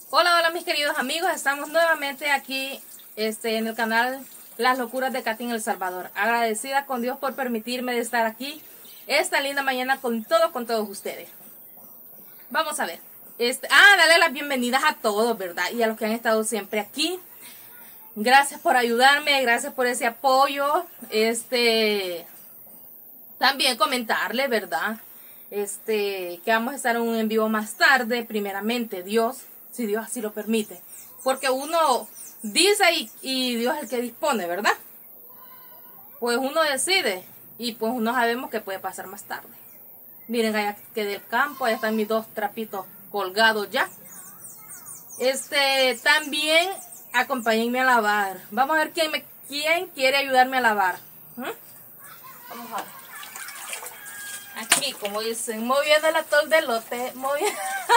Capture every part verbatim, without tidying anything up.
Hola, hola mis queridos amigos, estamos nuevamente aquí este, en el canal Las Locuras de Katy en El Salvador. Agradecida con Dios por permitirme de estar aquí esta linda mañana con todo, con todos ustedes. Vamos a ver. Este, ah, darle las bienvenidas a todos, ¿verdad? Y a los que han estado siempre aquí. Gracias por ayudarme, gracias por ese apoyo. Este, también comentarle, ¿verdad? Este, que vamos a estar en un en vivo más tarde, primeramente Dios, si Dios así lo permite. Porque uno dice y, y Dios es el que dispone, ¿verdad? Pues uno decide y pues no sabemos qué puede pasar más tarde. Miren, allá que del campo, allá están mis dos trapitos colgados ya. Este, también acompáñenme a lavar. Vamos a ver quién, me, quién quiere ayudarme a lavar. ¿Mm? Vamos a ver. Aquí, como dicen, moviendo la tol del lote, moviendo.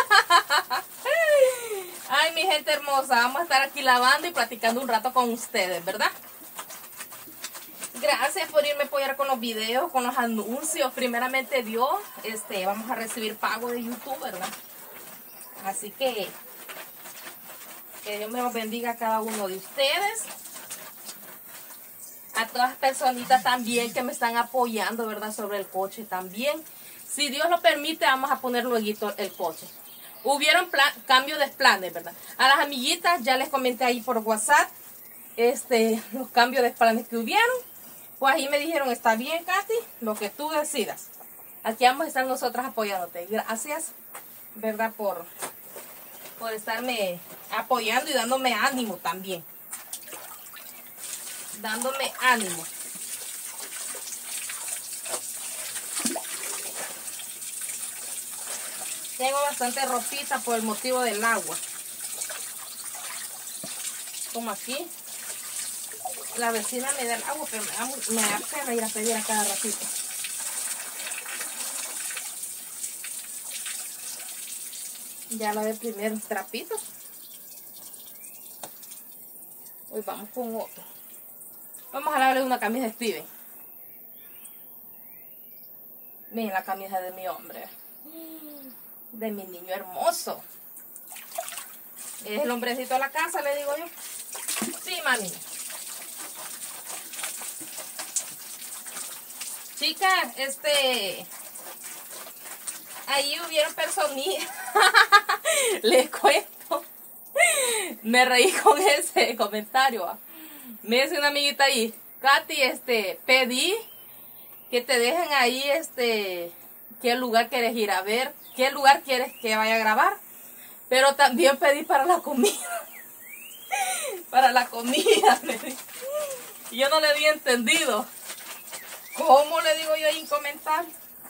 Ay, mi gente hermosa, vamos a estar aquí lavando y platicando un rato con ustedes, ¿verdad? Gracias por irme a apoyar con los videos, con los anuncios. Primeramente Dios, este, vamos a recibir pago de YouTube, ¿verdad? Así que, que Dios me los bendiga a cada uno de ustedes. A todas las personitas también que me están apoyando, ¿verdad? Sobre el coche también. Si Dios lo permite, vamos a poner luego el coche. Hubieron plan, cambio de planes, ¿verdad? A las amiguitas ya les comenté ahí por WhatsApp este, los cambios de planes que hubieron. Pues ahí me dijeron, está bien, Katy, lo que tú decidas. Aquí vamos a estar nosotras apoyándote. Gracias, ¿verdad? Por, por estarme apoyando y dándome ánimo también. Dándome ánimo. Tengo bastante ropita por el motivo del agua. Como aquí. La vecina me da el agua, pero me da, me da pena ir a pedir a cada ratito. Ya lavé primero trapitos. Hoy vamos con otro. Vamos a lavarle una camisa de Steven. Miren la camisa de mi hombre. De mi niño hermoso. Es el hombrecito de la casa, le digo yo. Sí, mami. Chicas, este... ahí hubieron personas. Les cuento. Me reí con ese comentario. ¿Va? Me dice una amiguita ahí, Katy, este, pedí que te dejen ahí, este, qué lugar quieres ir a ver, qué lugar quieres que vaya a grabar, pero también pedí para la comida, para la comida, me dijo. Y yo no le había entendido. ¿Cómo le digo yo ahí en comentario?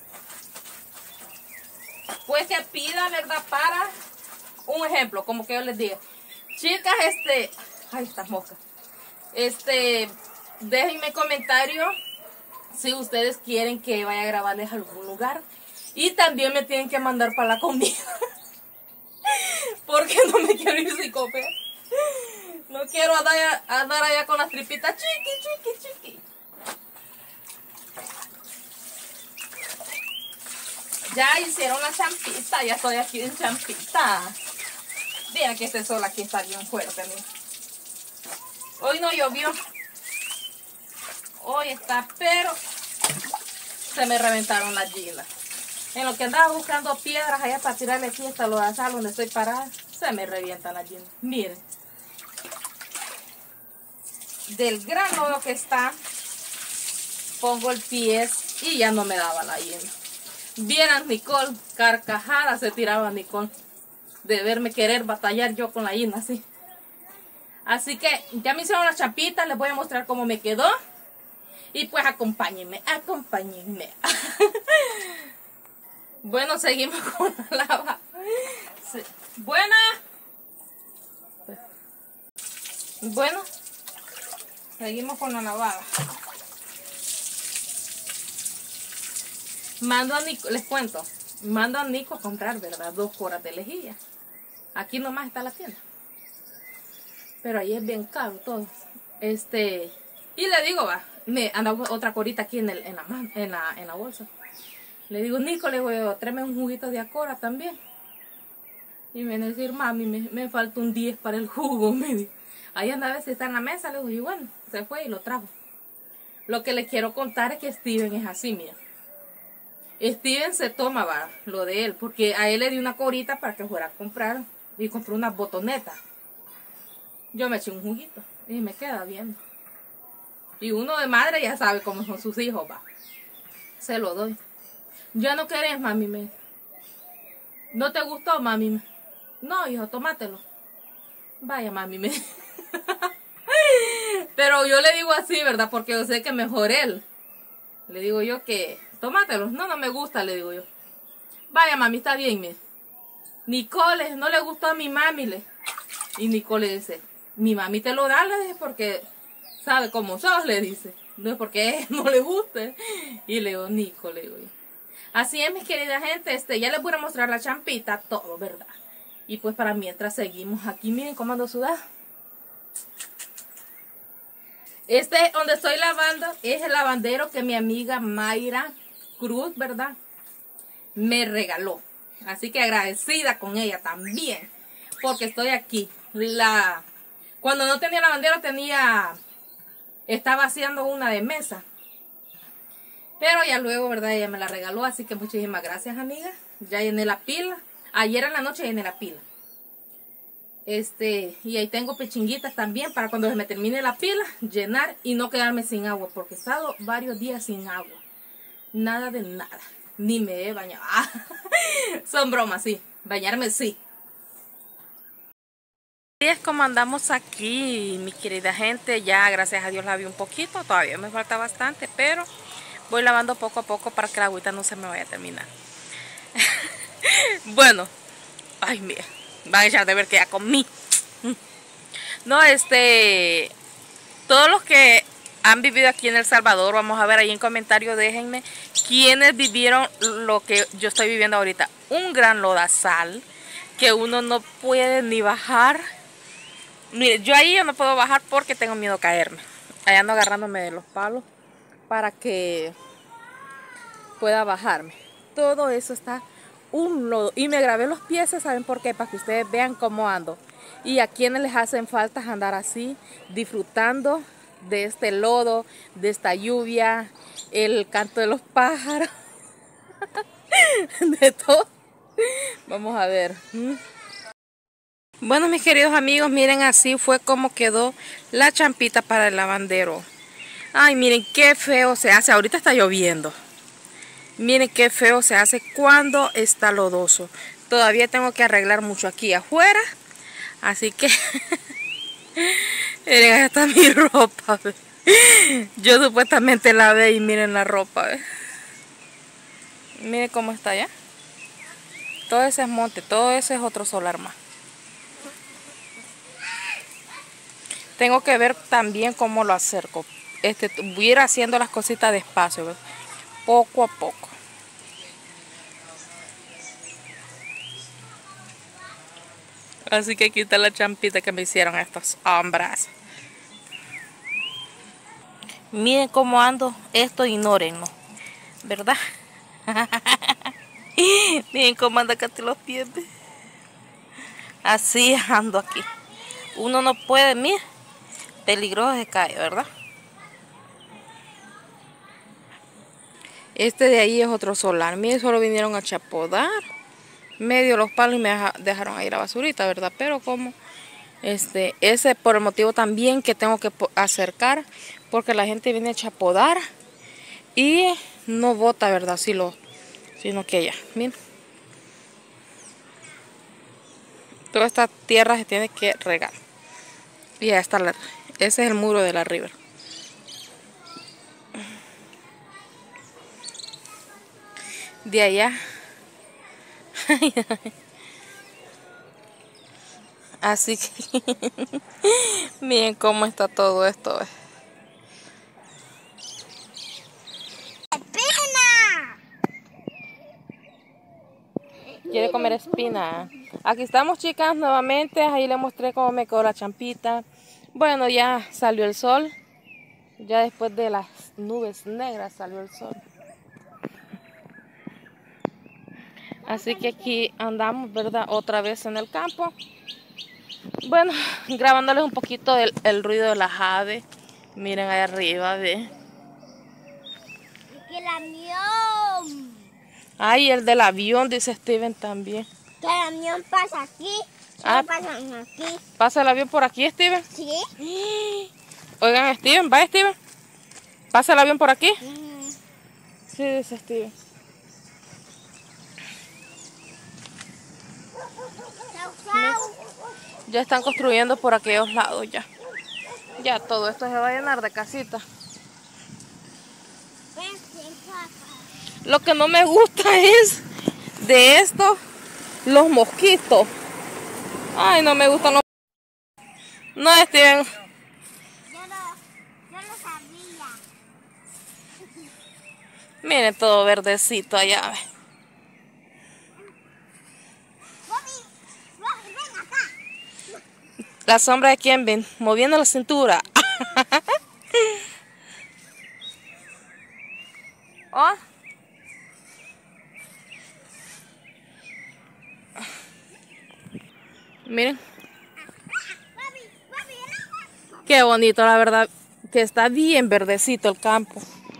Pues que pida, ¿verdad? Para un ejemplo, como que yo les diga, chicas, este, ay, estas moscas. Este, déjenme comentarios si ustedes quieren que vaya a grabarles a algún lugar. Y también me tienen que mandar para la comida. Porque no me quiero ir sin comer. No quiero andar, andar allá con las tripitas chiqui, chiqui, chiqui. Ya hicieron la champita, ya estoy aquí en champita. Miren que este sol aquí está bien fuerte, miren. Hoy no llovió. Hoy está, pero se me reventaron las gilas. En lo que andaba buscando piedras allá para tirarle aquí hasta los azar donde estoy parada, se me revientan las gilas. Miren. Del gran lodo que está, pongo el pie y ya no me daba la gila. Vieran Nicole, carcajada se tiraba Nicole. De verme querer batallar yo con la gila así. Así que ya me hicieron las chapitas, les voy a mostrar cómo me quedó. Y pues acompáñenme, acompáñenme. Bueno, seguimos con la lava. Sí. Buena. Bueno, seguimos con la lavada. Mando a Nico, les cuento, mando a Nico a comprar, ¿verdad? Dos coras de lejía. Aquí nomás está la tienda. Pero ahí es bien caro todo. Este, y le digo, va, me anda otra corita aquí en, el, en, la, en, la, en la bolsa. Le digo, Nico, le digo, tráeme un juguito de acora también. Y me viene a decir, mami, me, me falta un diez para el jugo, me dijo. Ahí anda a ver si está en la mesa, le digo, y bueno, se fue y lo trajo. Lo que les quiero contar es que Steven es así, mira. Steven se toma, va, lo de él, porque a él le di una corita para que fuera a comprar, y compró unas botonetas. Yo me eché un juguito, y me queda viendo. Y uno de madre ya sabe cómo son sus hijos, va. Se lo doy. Ya no querés, mami, me. ¿No te gustó, mami? Me? No, hijo, tómatelo. Vaya, mami, me. Pero yo le digo así, ¿verdad? Porque yo sé que mejor él. Le digo yo que, tómatelo. No, no me gusta, le digo yo. Vaya, mami, está bien, me. Nicole, no le gustó a mi mami, le. Y Nicole dice, mi mami te lo da, le dije, porque sabe cómo sos, le dice. No es porque a él no le guste. Y le digo, Nicole, le digo yo. Así es, mis querida gente, este, ya les voy a mostrar la champita, todo, ¿verdad? Y pues para mientras seguimos aquí, miren cómo ando sudada. Este donde estoy lavando es el lavandero que mi amiga Mayra Cruz, ¿verdad? Me regaló. Así que agradecida con ella también, porque estoy aquí. La Cuando no tenía lavandero tenía, estaba haciendo una de mesa. Pero ya luego, ¿verdad? Ella me la regaló, así que muchísimas gracias, amiga. Ya llené la pila. Ayer en la noche llené la pila. Este, y ahí tengo pechinguitas también para cuando se me termine la pila, llenar y no quedarme sin agua, porque he estado varios días sin agua. Nada de nada. Ni me he bañado. Ah, son bromas, sí. Bañarme sí. Así es como andamos aquí, mi querida gente. Ya, gracias a Dios, lavé un poquito. Todavía me falta bastante, pero voy lavando poco a poco para que la agüita no se me vaya a terminar. Bueno, ay, mira, van a echar de ver que ya comí. No, este, todos los que han vivido aquí en El Salvador, vamos a ver ahí en comentarios, déjenme quiénes vivieron lo que yo estoy viviendo ahorita. Un gran lodazal que uno no puede ni bajar. Mire, yo ahí yo no puedo bajar porque tengo miedo a caerme. Ahí ando agarrándome de los palos para que pueda bajarme. Todo eso está un lodo. Y me grabé los pies, ¿saben por qué? Para que ustedes vean cómo ando. Y a quienes les hacen falta andar así, disfrutando de este lodo, de esta lluvia, el canto de los pájaros, de todo. Vamos a ver. Bueno, mis queridos amigos, miren, así fue como quedó la champita para el lavandero. Ay, miren qué feo se hace. Ahorita está lloviendo. Miren qué feo se hace cuando está lodoso. Todavía tengo que arreglar mucho aquí afuera. Así que miren, ahí está mi ropa. ¿Ve? Yo supuestamente lavé y miren la ropa. ¿Ve? Miren cómo está ya. Todo ese es monte, todo ese es otro solar más. Tengo que ver también cómo lo acerco. Este, voy a ir haciendo las cositas despacio, ¿ve? Poco a poco. Así que aquí está la champita que me hicieron estos hombres. Miren cómo ando. Esto ignórenlo, ¿verdad? Miren cómo anda acá los pies. Así ando aquí. Uno no puede, miren. Peligroso se cae, ¿verdad? Este de ahí es otro solar. Miren, solo vinieron a chapodar medio los palos y me dejaron ahí la basurita, ¿verdad? Pero como este, ese por el motivo también que tengo que acercar, porque la gente viene a chapodar y no bota, ¿verdad? Si lo, sino que ya, miren. Toda esta tierra se tiene que regar. Y ya está, la, ese es el muro de la river. De allá. Así que miren cómo está todo esto. ¡Espina! Quiere comer espina. Aquí estamos, chicas, nuevamente. Ahí les mostré cómo me quedó la champita. Bueno, ya salió el sol. Ya después de las nubes negras salió el sol. Así que aquí andamos, ¿verdad? Otra vez en el campo. Bueno, grabándoles un poquito el, el ruido de las aves. Miren ahí arriba, ve. ¡Que el avión! Ay, el del avión, dice Steven también. Que el avión pasa aquí. Ah, pasa aquí. ¿pasa el avión por aquí, Steven? Sí. Oigan, Steven, ¿va, Steven? ¿Pasa el avión por aquí? Mm. Sí, dice Steven. Chau, chau. Ya están construyendo por aquellos lados ya. Ya todo esto se va a llenar de casitas. Lo que no me gusta es de esto, los mosquitos. Ay, no me gustan los mosquitos. No, Steven. Yo lo, yo lo sabía. Miren todo verdecito allá. Bobby, ven acá. La sombra de quién ven, moviendo la cintura. Oh. Miren. Qué bonito, la verdad, que está bien verdecito el campo.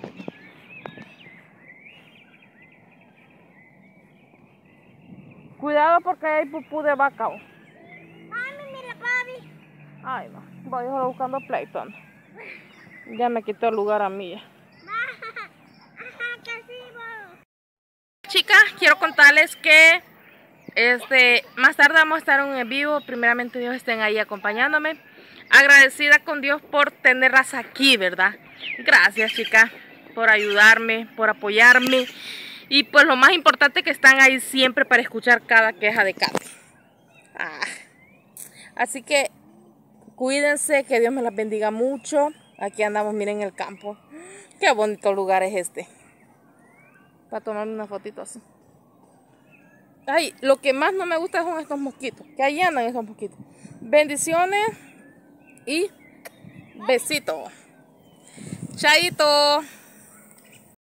Cuidado porque hay pupú de vaca. Mami, mira, Bobby. Ay, no, voy solo buscando Playton. Ya me quitó el lugar a mí. Chicas, quiero contarles que este más tarde vamos a estar en un en vivo. Primeramente Dios estén ahí acompañándome. Agradecida con Dios por tenerlas aquí, ¿verdad? Gracias, chicas, por ayudarme, por apoyarme. Y pues lo más importante que están ahí siempre para escuchar cada queja de Katy. Ah. Así que cuídense, que Dios me las bendiga mucho. Aquí andamos, miren el campo. Qué bonito lugar es este. Para tomarme una fotito así. Ay, lo que más no me gusta son estos mosquitos. Que ahí andan esos mosquitos. Bendiciones y besitos. Chaito.